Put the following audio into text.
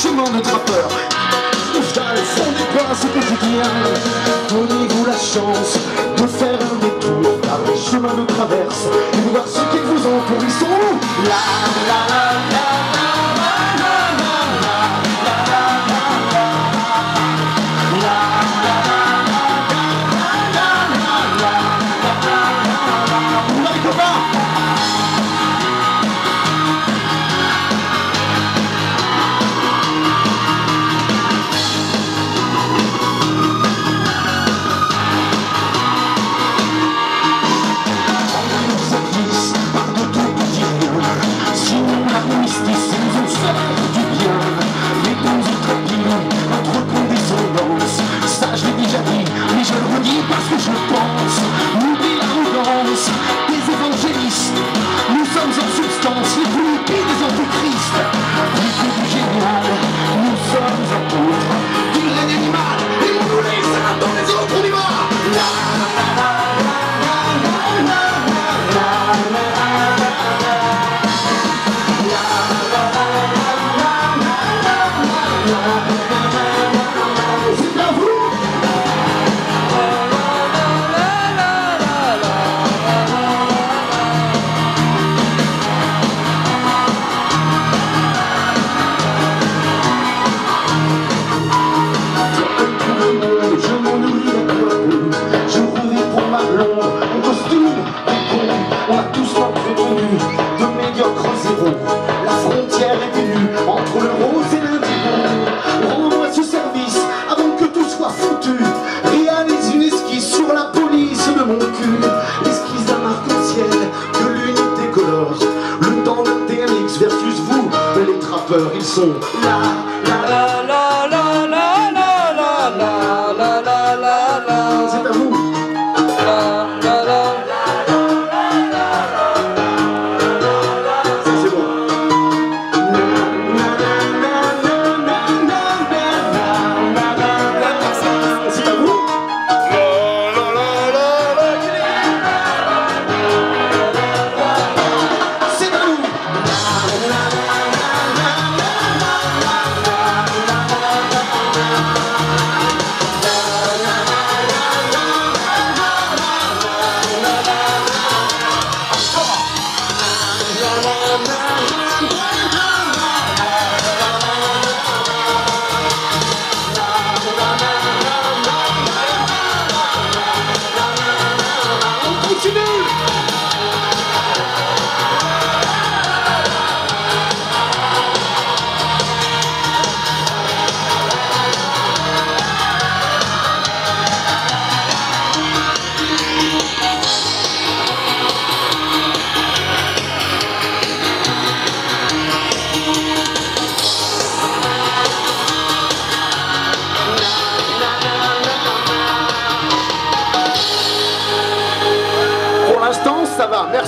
chemin de trappeur. Au fond des pinces quotidiennes, donnez-vous la chance de faire un détour par les chemins de traverse et de voir ce qu'ils vous entourent. Ils sont où? La la la la la la la la la la la la la la. Parce que je pense, n'oublie l'arrogance des évangélistes. Nous sommes en substance les plus épais des antéchrists. Plus que du génial, nous sommes apôtres du règne animal. Et on nous les a dans les autres, on y va. La la la la la la la c'est à vous. La frontière est ténue entre le rose et l'indigo. Rends-moi ce service avant que tout soit foutu. Réalise une esquisse sur la police de mon cul. Esquisse d'un arc-en-ciel que l'unité colore. Le temps d'un TMX versus vous, les trappeurs, ils sont là, là, là, là, là, là, là, là, là, là, là, là. C'est à vous. Ça va, merci.